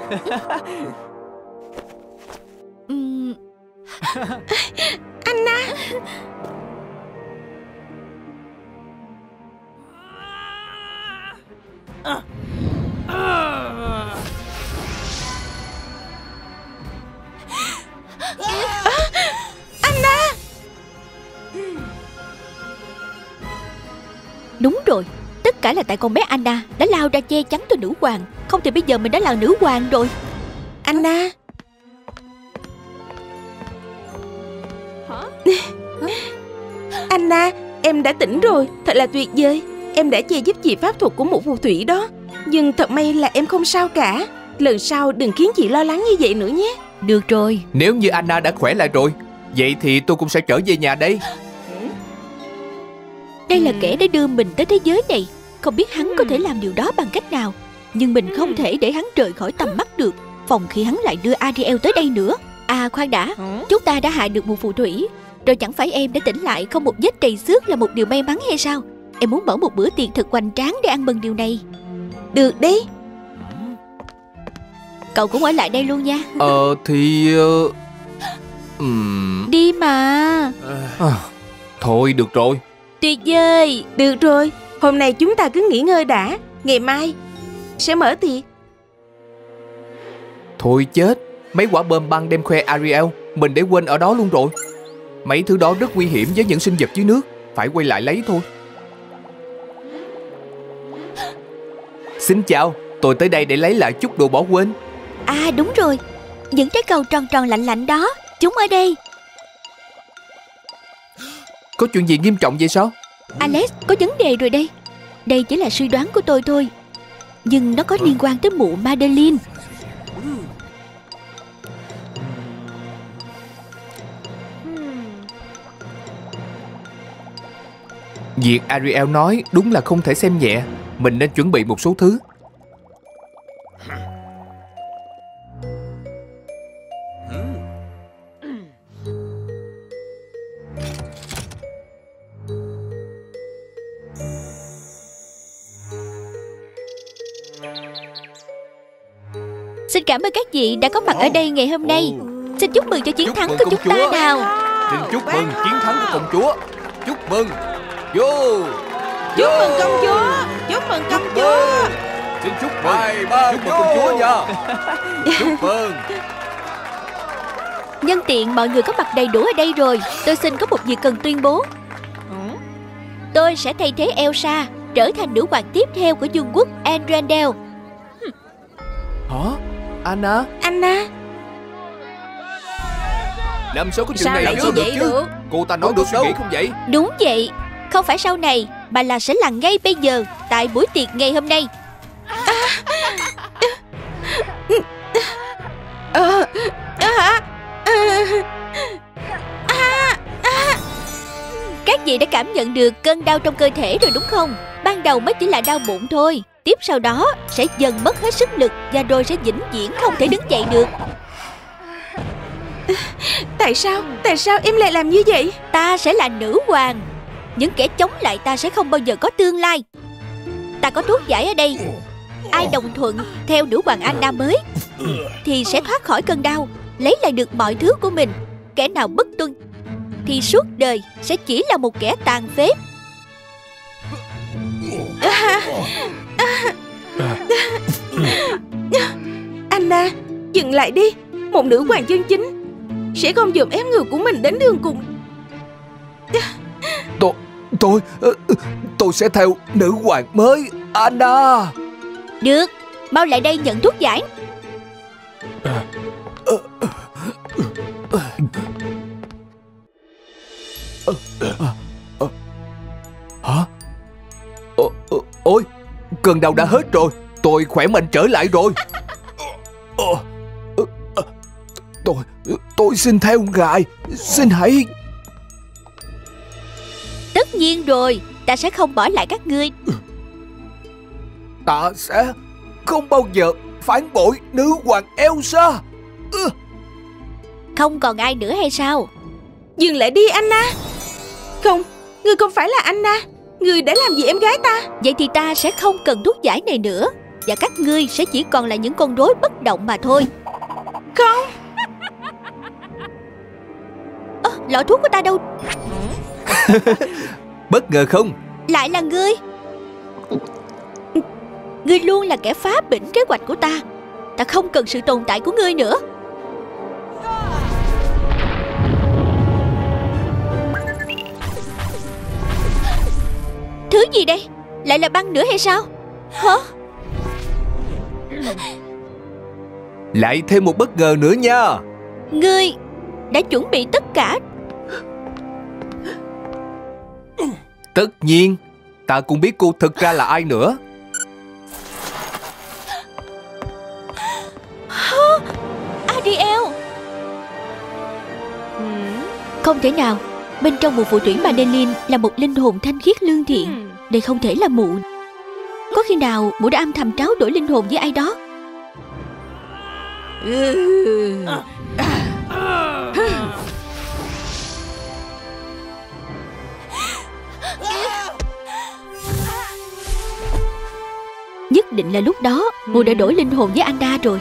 Anna. Anna. Đúng rồi, tất cả là tại con bé Anna đã lao ra che chắn cho nữ hoàng. Không thì bây giờ mình đã là nữ hoàng rồi. Anna. Anna, em đã tỉnh rồi. Thật là tuyệt vời. Em đã che giúp chị pháp thuật của một phù thủy đó. Nhưng thật may là em không sao cả. Lần sau đừng khiến chị lo lắng như vậy nữa nhé. Được rồi. Nếu như Anna đã khỏe lại rồi, vậy thì tôi cũng sẽ trở về nhà đây. Đây là kẻ đã đưa mình tới thế giới này. Không biết hắn có thể làm điều đó bằng cách nào, nhưng mình không thể để hắn rời khỏi tầm mắt được, phòng khi hắn lại đưa Ariel tới đây nữa. À khoan đã, chúng ta đã hại được một phù thủy, rồi chẳng phải em đã tỉnh lại không một vết trầy xước là một điều may mắn hay sao? Em muốn mở một bữa tiệc thật hoành tráng để ăn mừng điều này. Được đấy. Cậu cũng ở lại đây luôn nha. Đi mà. Thôi được rồi. Tuyệt vời. Được rồi, hôm nay chúng ta cứ nghỉ ngơi đã. Ngày mai sẽ mở tiệc. Thôi chết, mấy quả bom băng đem khoe Ariel mình để quên ở đó luôn rồi. Mấy thứ đó rất nguy hiểm với những sinh vật dưới nước. Phải quay lại lấy thôi. Xin chào, tôi tới đây để lấy lại chút đồ bỏ quên. À đúng rồi, những trái cầu tròn tròn lạnh lạnh đó, chúng ở đây. Có chuyện gì nghiêm trọng vậy sao? Alex, có vấn đề rồi đây. Đây chỉ là suy đoán của tôi thôi, nhưng nó có liên quan tới mụ Madeline. Việc Ariel nói đúng là không thể xem nhẹ. Mình nên chuẩn bị một số thứ. Xin cảm ơn các vị đã có mặt ở đây ngày hôm nay. Xin chúc mừng cho chiến thắng của chúng ta nào. Xin chúc mừng chiến thắng của công chúa. Chúc mừng. Vô. Chúc mừng công chúa. Chúc mừng công chúa. Xin chúc mừng. Chúc mừng công chúa nha. Chúc mừng. Nhân tiện mọi người có mặt đầy đủ ở đây rồi, tôi xin có một việc cần tuyên bố. Tôi sẽ thay thế Elsa trở thành nữ hoàng tiếp theo của vương quốc Arendelle. Hả? Anna? Anna? Làm sao có chuyện Sao này lại chứ? vậy được? Cô ta nói được suy nghĩ không vậy? Đúng vậy, không phải sau này mà là sẽ là ngay bây giờ, tại buổi tiệc ngày hôm nay. Các vị đã cảm nhận được cơn đau trong cơ thể rồi đúng không? Ban đầu mới chỉ là đau bụng thôi, tiếp sau đó sẽ dần mất hết sức lực và rồi sẽ vĩnh viễn không thể đứng dậy được. Tại sao em lại làm như vậy? Ta sẽ là nữ hoàng. Những kẻ chống lại ta sẽ không bao giờ có tương lai. Ta có thuốc giải ở đây. Ai đồng thuận theo nữ hoàng Anna mới thì sẽ thoát khỏi cơn đau, lấy lại được mọi thứ của mình. Kẻ nào bất tuân thì suốt đời sẽ chỉ là một kẻ tàn phế. Anna, dừng lại đi. Một nữ hoàng chân chính sẽ không dồn ép người của mình đến đường cùng. Tôi sẽ theo nữ hoàng mới, Anna. Được, mau lại đây nhận thuốc giải. Hả? Ôi, cơn đau đã hết rồi. Tôi khỏe mạnh trở lại rồi. Tôi xin theo ngài. Xin hãy. Tất nhiên rồi, ta sẽ không bỏ lại các ngươi. Ta sẽ không bao giờ phản bội nữ hoàng Elsa. Không còn ai nữa hay sao? Dừng lại đi Anna. Không, ngươi không phải là Anna. Ngươi đã làm gì em gái ta? Vậy thì ta sẽ không cần thuốc giải này nữa. và các ngươi sẽ chỉ còn là những con rối bất động mà thôi. Không. Lọ thuốc của ta đâu? Bất ngờ không? Lại là ngươi. Ngươi luôn là kẻ phá bỉnh kế hoạch của ta. Ta không cần sự tồn tại của ngươi nữa. Thứ gì đây? Lại là băng nữa hay sao? Hả? Lại thêm một bất ngờ nữa nha. Ngươi đã chuẩn bị tất cả. Tất nhiên. Ta cũng biết cô thực ra là ai nữa. Ariel. Không thể nào. Bên trong một phù thủy Madeline là một linh hồn thanh khiết lương thiện. Đây không thể là mụ. Có khi nào mụ đã âm thầm tráo đổi linh hồn với ai đó? Nhất định là lúc đó mụ đã đổi linh hồn với Anna rồi.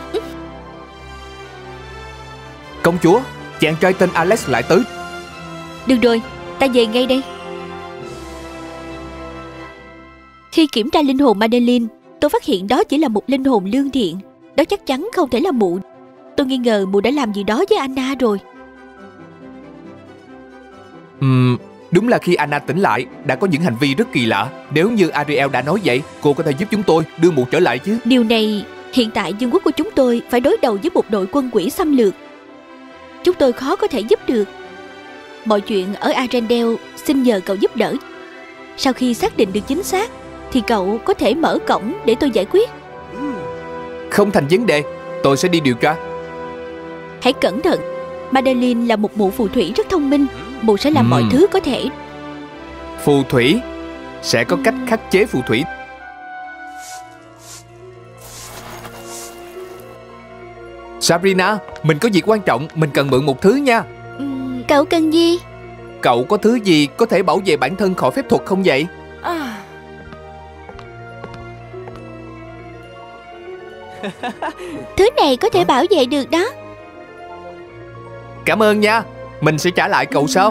Công chúa, chàng trai tên Alex lại tới. Được rồi, ta về ngay đây. Khi kiểm tra linh hồn Madeline, tôi phát hiện đó chỉ là một linh hồn lương thiện. Đó chắc chắn không thể là mụ. Tôi nghi ngờ mụ đã làm gì đó với Anna rồi. Đúng là khi Anna tỉnh lại đã có những hành vi rất kỳ lạ. Nếu như Ariel đã nói vậy, cô có thể giúp chúng tôi đưa mụ trở lại chứ? Điều này, hiện tại vương quốc của chúng tôi phải đối đầu với một đội quân quỷ xâm lược. Chúng tôi khó có thể giúp được. Mọi chuyện ở Arendelle xin nhờ cậu giúp đỡ. Sau khi xác định được chính xác thì cậu có thể mở cổng để tôi giải quyết. Không thành vấn đề, tôi sẽ đi điều tra. Hãy cẩn thận. Madeline là một mụ phù thủy rất thông minh. Mụ sẽ làm mọi thứ có thể. Phù thủy sẽ có cách khắc chế phù thủy. Sabrina, mình có việc quan trọng, mình cần mượn một thứ nha. Cậu cần gì? Cậu có thứ gì có thể bảo vệ bản thân khỏi phép thuật không vậy? Thứ này có thể bảo vệ được đó. Cảm ơn nha, mình sẽ trả lại cậu sau.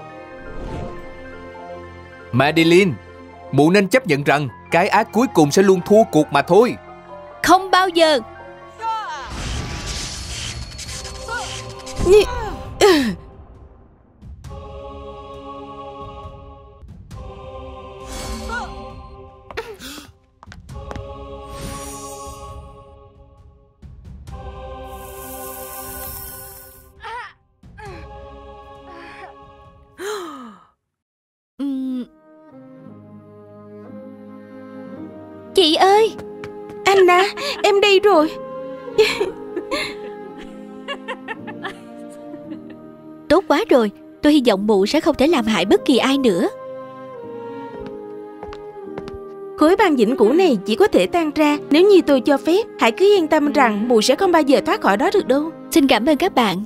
Madeline, mụ nên chấp nhận rằng cái ác cuối cùng sẽ luôn thua cuộc mà thôi. Không bao giờ. Chị ơi! Anna, em đây rồi. Tốt quá rồi. Tôi hy vọng mụ sẽ không thể làm hại bất kỳ ai nữa. Khối băng vĩnh cửu này chỉ có thể tan ra nếu như tôi cho phép. Hãy cứ yên tâm rằng mụ sẽ không bao giờ thoát khỏi đó được đâu. Xin cảm ơn các bạn.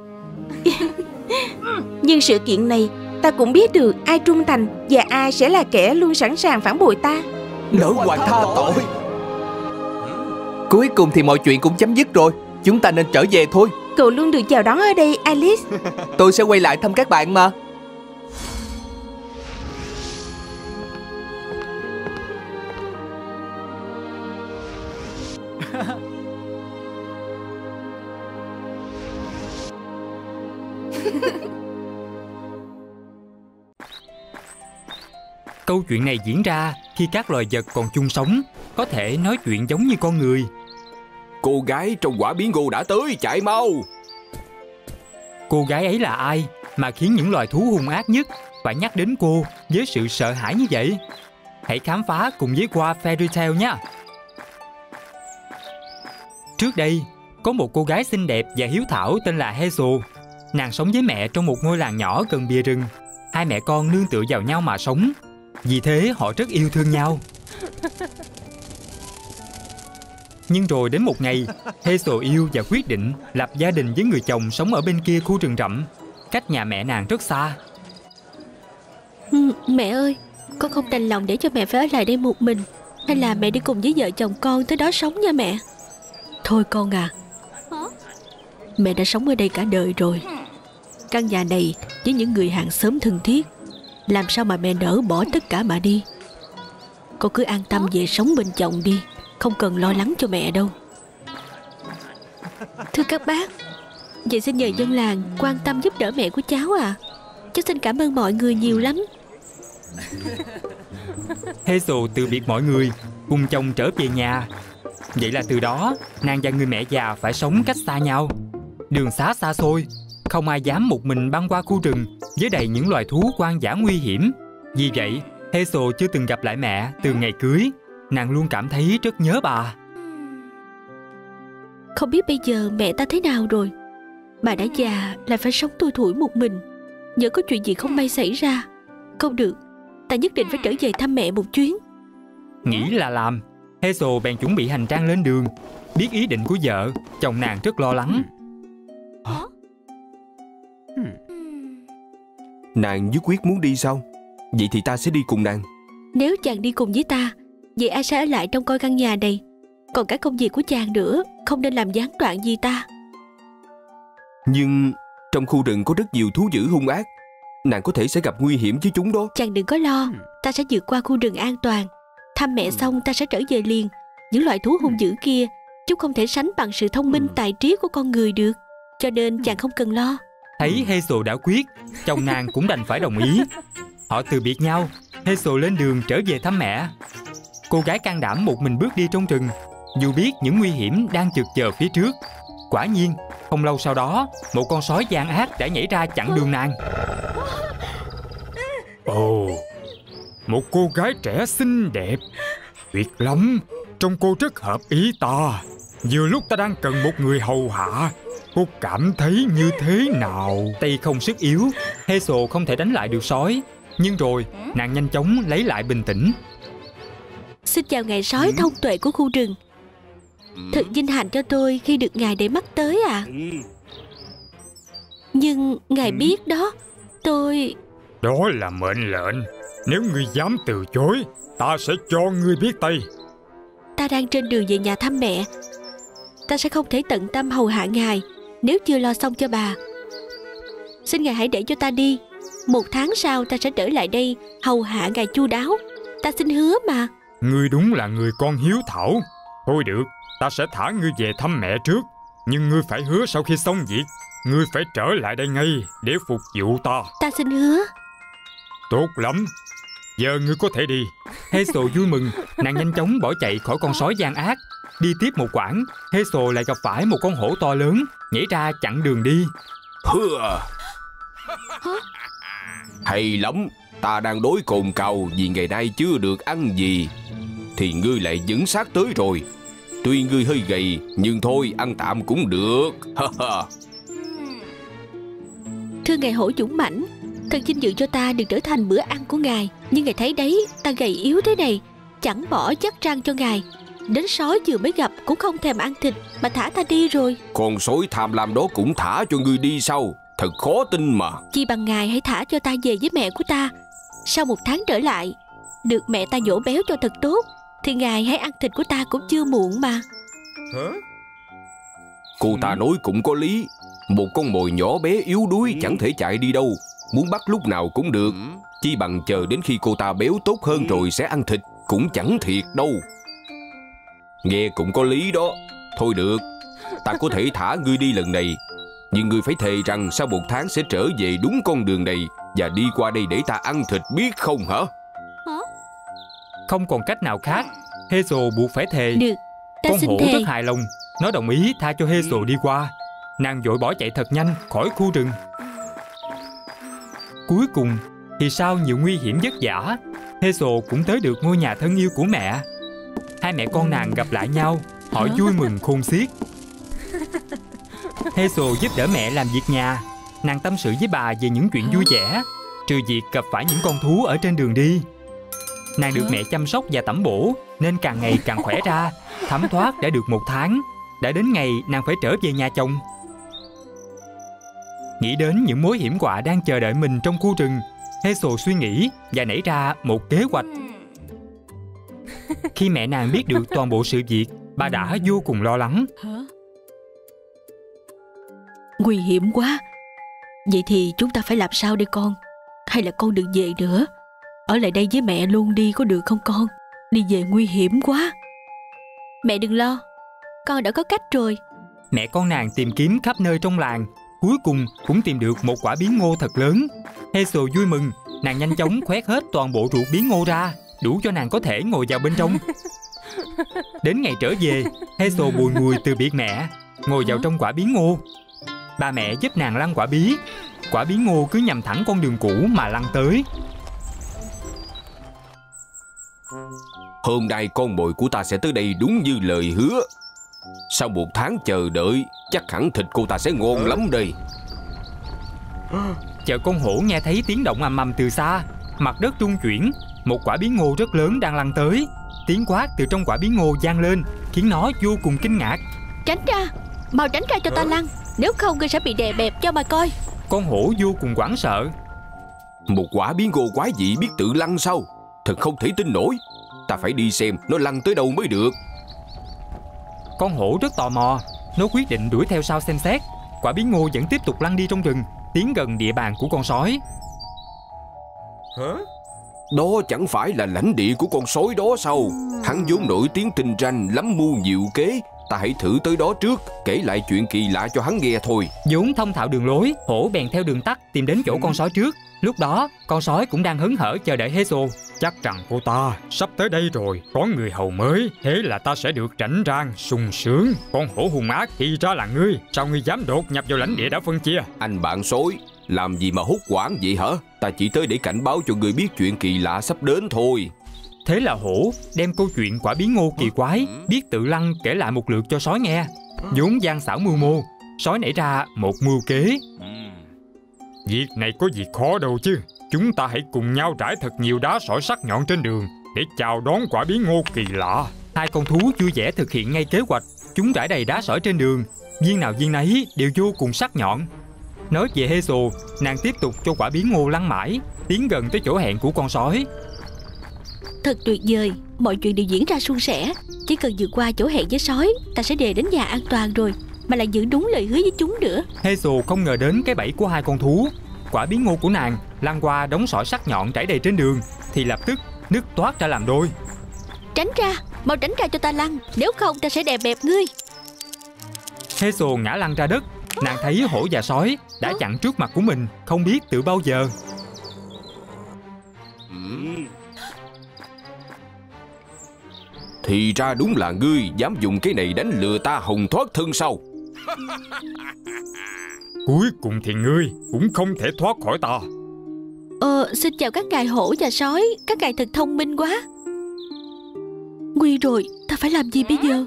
Nhưng sự kiện này ta cũng biết được ai trung thành và ai sẽ là kẻ luôn sẵn sàng phản bội ta. Nữ hoàng tha tội. Cuối cùng thì mọi chuyện cũng chấm dứt rồi. Chúng ta nên trở về thôi. Cậu luôn được chào đón ở đây, Alice. Tôi sẽ quay lại thăm các bạn mà. Câu chuyện này diễn ra khi các loài vật còn chung sống, có thể nói chuyện giống như con người. Cô gái trong quả bí ngô đã tới, chạy mau. Cô gái ấy là ai mà khiến những loài thú hung ác nhất phải nhắc đến cô với sự sợ hãi như vậy? Hãy khám phá cùng với Qua Fairy Tale nhé. Trước đây, có một cô gái xinh đẹp và hiếu thảo tên là Hazel. Nàng sống với mẹ trong một ngôi làng nhỏ gần bìa rừng. Hai mẹ con nương tựa vào nhau mà sống. Vì thế họ rất yêu thương nhau. Nhưng rồi đến một ngày, Hazel yêu và quyết định lập gia đình với người chồng sống ở bên kia khu rừng rậm, cách nhà mẹ nàng rất xa. Mẹ ơi, con không đành lòng để cho mẹ phải ở lại đây một mình. Hay là mẹ đi cùng với vợ chồng con tới đó sống nha mẹ. Thôi con à, mẹ đã sống ở đây cả đời rồi. Căn nhà này với những người hàng xóm thân thiết, làm sao mà mẹ nỡ bỏ tất cả mà đi. Con cứ an tâm về sống bên chồng đi, không cần lo lắng cho mẹ đâu. Thưa các bác, vậy xin nhờ dân làng quan tâm giúp đỡ mẹ của cháu à. Cháu xin cảm ơn mọi người nhiều lắm. Hazel từ biệt mọi người, cùng chồng trở về nhà. Vậy là từ đó, nàng và người mẹ già phải sống cách xa nhau. Đường xá xa xôi, không ai dám một mình băng qua khu rừng với đầy những loài thú hoang dã nguy hiểm. Vì vậy, Hazel chưa từng gặp lại mẹ từ ngày cưới. Nàng luôn cảm thấy rất nhớ bà. Không biết bây giờ mẹ ta thế nào rồi. Bà đã già lại phải sống thui thủi một mình. Nhỡ có chuyện gì không may xảy ra. Không được, ta nhất định phải trở về thăm mẹ một chuyến. Nghĩ là làm, Hazel bèn chuẩn bị hành trang lên đường. Biết ý định của vợ, chồng nàng rất lo lắng. Nàng nhất quyết muốn đi sao? Vậy thì ta sẽ đi cùng nàng. Nếu chàng đi cùng với ta, vậy ai sẽ ở lại trong coi căn nhà này? Còn cả công việc của chàng nữa, không nên làm gián đoạn gì ta. Nhưng trong khu rừng có rất nhiều thú dữ hung ác, nàng có thể sẽ gặp nguy hiểm với chúng đó. Chàng đừng có lo, ta sẽ vượt qua khu rừng an toàn. Thăm mẹ xong ta sẽ trở về liền. Những loại thú hung dữ kia, chúng không thể sánh bằng sự thông minh tài trí của con người được. Cho nên chàng không cần lo. Thấy Hazel đã quyết, chồng nàng cũng đành phải đồng ý. Họ từ biệt nhau, Hazel lên đường trở về thăm mẹ. Cô gái can đảm một mình bước đi trong rừng, dù biết những nguy hiểm đang chực chờ phía trước. Quả nhiên, không lâu sau đó, một con sói gian ác đã nhảy ra chặn đường nàng. Ồ, một cô gái trẻ xinh đẹp, tuyệt lắm. Trông cô rất hợp ý ta. Vừa lúc ta đang cần một người hầu hạ. Cô cảm thấy như thế nào? Tay không sức yếu, Hazel không thể đánh lại được sói. Nhưng rồi, nàng nhanh chóng lấy lại bình tĩnh. Xin chào ngài sói thông tuệ của khu rừng. Thật vinh hạnh cho tôi khi được ngài để mắt tới à. Nhưng ngài biết đó, tôi... Đó là mệnh lệnh. Nếu ngươi dám từ chối, ta sẽ cho ngươi biết tay. Ta đang trên đường về nhà thăm mẹ. Ta sẽ không thể tận tâm hầu hạ ngài nếu chưa lo xong cho bà. Xin ngài hãy để cho ta đi. 1 tháng sau ta sẽ trở lại đây hầu hạ ngài chu đáo. Ta xin hứa mà. Ngươi đúng là người con hiếu thảo. Thôi được, ta sẽ thả ngươi về thăm mẹ trước. Nhưng ngươi phải hứa sau khi xong việc, ngươi phải trở lại đây ngay để phục vụ ta. Ta xin hứa. Tốt lắm, giờ ngươi có thể đi. Hazel vui mừng, nàng nhanh chóng bỏ chạy khỏi con sói gian ác. Đi tiếp một quãng, Hazel lại gặp phải một con hổ to lớn nhảy ra chặn đường đi. Hay lắm, ta đang đói cồn cào vì ngày nay chưa được ăn gì, thì ngươi lại dẫn sát tới rồi. Tuy ngươi hơi gầy, nhưng thôi, ăn tạm cũng được. Thưa ngài hổ dũng mãnh, thật vinh dự cho ta được trở thành bữa ăn của ngài. Nhưng ngài thấy đấy, ta gầy yếu thế này, chẳng bỏ chắc răng cho ngài. Đến sói vừa mới gặp cũng không thèm ăn thịt mà thả ta đi rồi. Con sói tham lam đó cũng thả cho ngươi đi sao? Thật khó tin mà. Chi bằng ngài hãy thả cho ta về với mẹ của ta. Sau 1 tháng trở lại, được mẹ ta dỗ béo cho thật tốt, thì ngài hãy ăn thịt của ta cũng chưa muộn mà. Cô ta nói cũng có lý. Một con mồi nhỏ bé yếu đuối chẳng thể chạy đi đâu, muốn bắt lúc nào cũng được. Chi bằng chờ đến khi cô ta béo tốt hơn rồi sẽ ăn thịt, cũng chẳng thiệt đâu. Nghe cũng có lý đó. Thôi được, ta có thể thả ngươi đi lần này, nhưng ngươi phải thề rằng sau 1 tháng sẽ trở về đúng con đường này và đi qua đây để ta ăn thịt, biết không hả? Không còn cách nào khác, Hazel buộc phải thề. Được, ta con xin hổ thề. rất hài lòng, nó đồng ý tha cho Hazel đi qua. Nàng vội bỏ chạy thật nhanh khỏi khu rừng. Cuối cùng thì sau nhiều nguy hiểm vất vả, Hazel cũng tới được ngôi nhà thân yêu của mẹ. Hai mẹ con nàng gặp lại nhau, họ vui mừng khôn xiết. Hazel giúp đỡ mẹ làm việc nhà. Nàng tâm sự với bà về những chuyện vui vẻ, trừ việc gặp phải những con thú ở trên đường đi. Nàng được mẹ chăm sóc và tẩm bổ nên càng ngày càng khỏe ra. Thấm thoát đã được 1 tháng. Đã đến ngày nàng phải trở về nhà chồng. Nghĩ đến những mối hiểm họa đang chờ đợi mình trong khu rừng, Hazel suy nghĩ và nảy ra một kế hoạch. Khi mẹ nàng biết được toàn bộ sự việc, bà đã vô cùng lo lắng. Nguy hiểm quá. Vậy thì chúng ta phải làm sao đây con? Hay là con đừng về nữa, ở lại đây với mẹ luôn đi, có được không con? Đi về nguy hiểm quá. Mẹ đừng lo, con đã có cách rồi. Mẹ con nàng tìm kiếm khắp nơi trong làng, cuối cùng cũng tìm được một quả bí ngô thật lớn. Hazel vui mừng, nàng nhanh chóng khoét hết toàn bộ ruột bí ngô ra, đủ cho nàng có thể ngồi vào bên trong. Đến ngày trở về, Hazel bùi ngùi từ biệt mẹ, ngồi vào trong quả bí ngô. Ba mẹ giúp nàng lăn quả bí. Quả bí ngô cứ nhằm thẳng con đường cũ mà lăn tới. Hôm nay con mồi của ta sẽ tới đây đúng như lời hứa. Sau 1 tháng chờ đợi, chắc hẳn thịt cô ta sẽ ngon lắm đây. Chợt con hổ nghe thấy tiếng động ầm ầm từ xa. Mặt đất rung chuyển. Một quả bí ngô rất lớn đang lăn tới. Tiếng quát từ trong quả bí ngô vang lên, khiến nó vô cùng kinh ngạc. Tránh ra, mau tránh ra cho ta lăn, nếu không ngươi sẽ bị đè bẹp cho mà coi. Con hổ vô cùng hoảng sợ. Một quả bí ngô quái dị biết tự lăn sao? Thật không thể tin nổi. Ta phải đi xem nó lăn tới đâu mới được. Con hổ rất tò mò. Nó quyết định đuổi theo sau xem xét. Quả bí ngô vẫn tiếp tục lăn đi trong rừng, tiến gần địa bàn của con sói. Đó chẳng phải là lãnh địa của con sói đó sao? Hắn vốn nổi tiếng tinh ranh, lắm mưu nhiều kế. Ta hãy thử tới đó trước, kể lại chuyện kỳ lạ cho hắn nghe thôi. Vốn thông thạo đường lối, hổ bèn theo đường tắt tìm đến chỗ con sói trước. Lúc đó, con sói cũng đang hớn hở chờ đợi Hazel. Chắc rằng cô ta sắp tới đây rồi, có người hầu mới, thế là ta sẽ được rảnh rang, sung sướng. Con hổ hung ác thì ra là ngươi, sao ngươi dám đột nhập vào lãnh địa đã phân chia? Anh bạn sói, làm gì mà hốt hoảng vậy hả? Ta chỉ tới để cảnh báo cho người biết chuyện kỳ lạ sắp đến thôi. Thế là hổ đem câu chuyện quả bí ngô kỳ quái biết tự lăn kể lại một lượt cho sói nghe. Vốn gian xảo mưu mô, sói nảy ra một mưu kế. Việc này có gì khó đâu chứ. Chúng ta hãy cùng nhau trải thật nhiều đá sỏi sắc nhọn trên đường để chào đón quả bí ngô kỳ lạ. Hai con thú vui vẻ thực hiện ngay kế hoạch. Chúng trải đầy đá sỏi trên đường, viên nào viên nấy đều vô cùng sắc nhọn. Nói về Hazel, nàng tiếp tục cho quả bí ngô lăn mãi, tiến gần tới chỗ hẹn của con sói. Thật tuyệt vời, mọi chuyện đều diễn ra suôn sẻ. Chỉ cần vượt qua chỗ hẹn với sói, ta sẽ về đến nhà an toàn rồi, mà lại giữ đúng lời hứa với chúng nữa. Hazel không ngờ đến cái bẫy của hai con thú. Quả bí ngô của nàng lăn qua đống sỏi sắc nhọn trải đầy trên đường thì lập tức nứt toát ra làm đôi. Tránh ra, mau tránh ra cho ta lăn, nếu không ta sẽ đè bẹp ngươi. Hazel ngã lăn ra đất. Nàng thấy hổ và sói đã chặn trước mặt của mình, không biết từ bao giờ. Thì ra đúng là ngươi dám dùng cái này đánh lừa ta hồng thoát thân sao? Cuối cùng thì ngươi cũng không thể thoát khỏi ta. Xin chào các ngài hổ và sói, các ngài thật thông minh quá. Nguy rồi, ta phải làm gì bây giờ?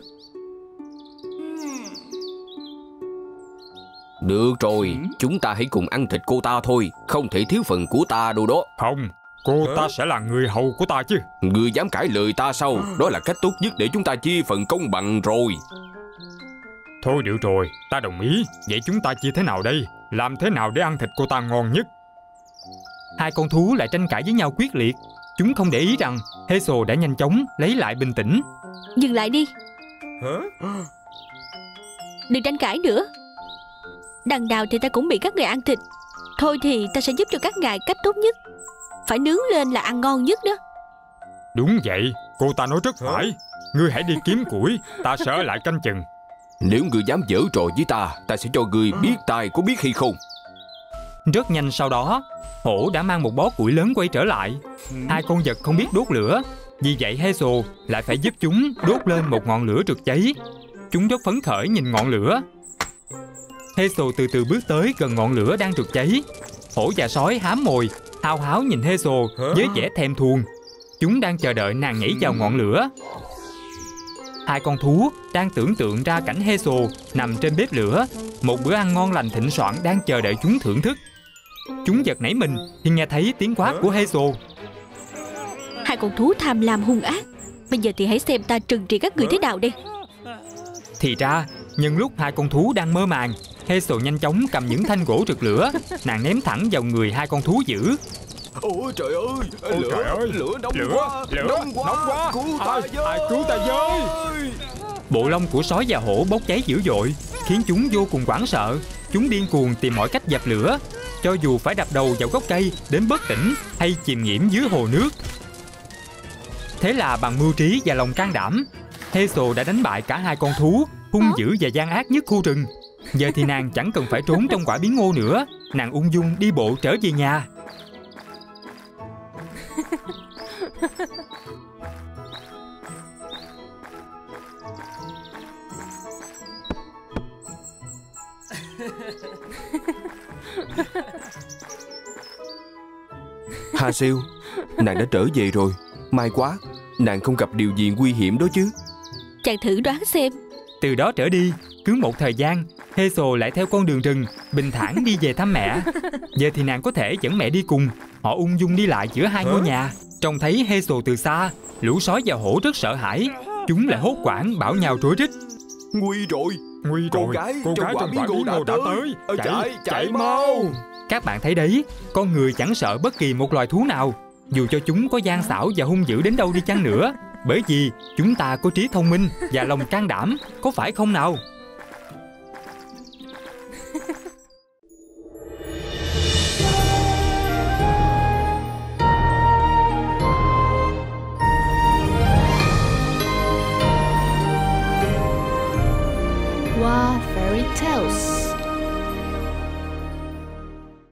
Được rồi, chúng ta hãy cùng ăn thịt cô ta thôi, không thể thiếu phần của ta đâu đó. Không, cô ta sẽ là người hầu của ta chứ. Ngươi dám cãi lời ta sao? Đó là cách tốt nhất để chúng ta chia phần công bằng rồi. Thôi được rồi, ta đồng ý. Vậy chúng ta chia thế nào đây? Làm thế nào để ăn thịt cô ta ngon nhất? Hai con thú lại tranh cãi với nhau quyết liệt. Chúng không để ý rằng Hazel đã nhanh chóng lấy lại bình tĩnh. Dừng lại đi. Đừng tranh cãi nữa. Đằng nào thì ta cũng bị các ngài ăn thịt. Thôi thì ta sẽ giúp cho các ngài cách tốt nhất. Phải nướng lên là ăn ngon nhất đó. Đúng vậy, cô ta nói rất phải. Ngươi hãy đi kiếm củi, ta sẽ ở lại canh chừng. Nếu ngươi dám giở trò với ta sẽ cho ngươi biết tai có biết hay không. Rất nhanh sau đó, hổ đã mang một bó củi lớn quay trở lại. Hai con vật không biết đốt lửa, vì vậy Hazel lại phải giúp chúng đốt lên một ngọn lửa rực cháy. Chúng rất phấn khởi nhìn ngọn lửa. Hazel từ từ bước tới gần ngọn lửa đang rực cháy. Hổ và sói hám mồi, hao háo nhìn Hazel với vẻ thèm thuồng. Chúng đang chờ đợi nàng nhảy vào ngọn lửa. Hai con thú đang tưởng tượng ra cảnh Hazel nằm trên bếp lửa, một bữa ăn ngon lành thịnh soạn đang chờ đợi chúng thưởng thức. Chúng giật nảy mình khi nghe thấy tiếng quát của Hazel. Hai con thú tham lam hung ác. Bây giờ thì hãy xem ta trừng trị các người thế nào đây. Thì ra, nhân lúc hai con thú đang mơ màng, Hazel nhanh chóng cầm những thanh gỗ rực lửa, nàng ném thẳng vào người hai con thú dữ. Ôi trời ơi, Ôi lửa, trời ơi, lửa nóng lửa, quá, lửa, nóng quá. Cứu ta với. Ai cứu ta với. Bộ lông của sói và hổ bốc cháy dữ dội, khiến chúng vô cùng hoảng sợ. Chúng điên cuồng tìm mọi cách dập lửa, cho dù phải đập đầu vào gốc cây đến bất tỉnh hay chìm nghiễm dưới hồ nước. Thế là bằng mưu trí và lòng can đảm, Hazel đã đánh bại cả hai con thú hung dữ và gian ác nhất khu rừng. Giờ thì nàng chẳng cần phải trốn trong quả bí ngô nữa, nàng ung dung đi bộ trở về nhà. Hazel, nàng đã trở về rồi. May quá, nàng không gặp điều gì nguy hiểm đó chứ. Chàng thử đoán xem. Từ đó trở đi, cứ một thời gian, Hazel lại theo con đường rừng bình thản đi về thăm mẹ. Giờ thì nàng có thể dẫn mẹ đi cùng. Họ ung dung đi lại giữa hai ngôi nhà. Trông thấy Hazel từ xa, lũ sói và hổ rất sợ hãi. Chúng lại hốt hoảng bảo nhau rối rít. Nguy rồi, Cô gái trong quả bí ngô đã tới. Chạy mau. Các bạn thấy đấy, con người chẳng sợ bất kỳ một loài thú nào, dù cho chúng có gian xảo và hung dữ đến đâu đi chăng nữa, bởi vì chúng ta có trí thông minh và lòng can đảm, có phải không nào?